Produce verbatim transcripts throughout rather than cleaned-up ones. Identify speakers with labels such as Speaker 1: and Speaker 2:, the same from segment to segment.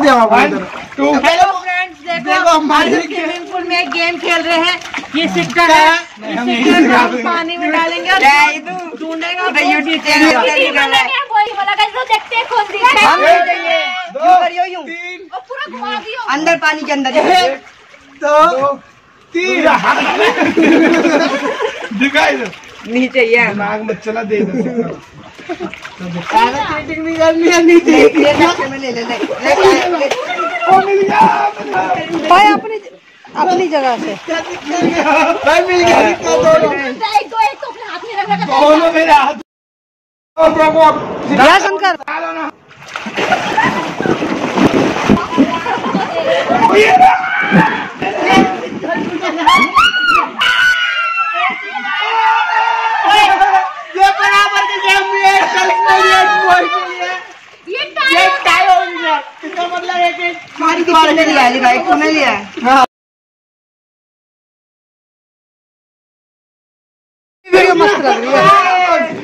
Speaker 1: Hello friends, देखो हमारे swimming pool में एक गेम खेल रहे हैं। ये सिक्कर है, इस सिक्कर को हम पानी में डालेंगे और ढूंढेगा। यूट्यूब चैनल
Speaker 2: अंदर पानी के अंदर
Speaker 3: दो तीन दिखाई दो
Speaker 2: नीचे ये
Speaker 3: दिमाग में चला दे
Speaker 2: चीटिंग नहीं करनी है। नीचे ले ले ले भाई अपनी अपनी जगह से
Speaker 3: भाई मिल गया दोनों दोनों मेरे हाथ
Speaker 2: शंकर
Speaker 3: ये बराबर के गेम में एक पॉइंट ये ये टाई हो गया। इसका मतलब है कि
Speaker 2: हमारी किसी ने लिया है भाई, तूने लिया है। वीडियो मस्त लग रही है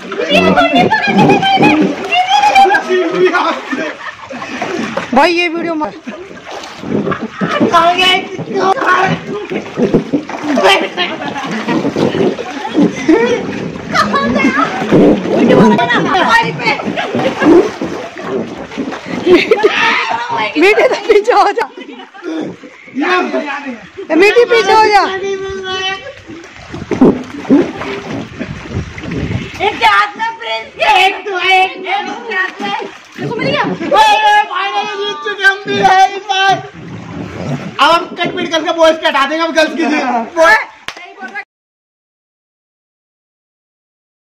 Speaker 2: भाई, ये वीडियो मस्त मीठी तो पीछे हो जा, मीठी पीछे हो जा।
Speaker 1: एक हाथ में प्रिंस के एक तो है, एक के हाथ में देखो मिल गया।
Speaker 3: फाइनली जीत चुके हम भी है इस बार। अब हम कट पीट करके बॉयज के हटा देंगे, हम गर्ल्स की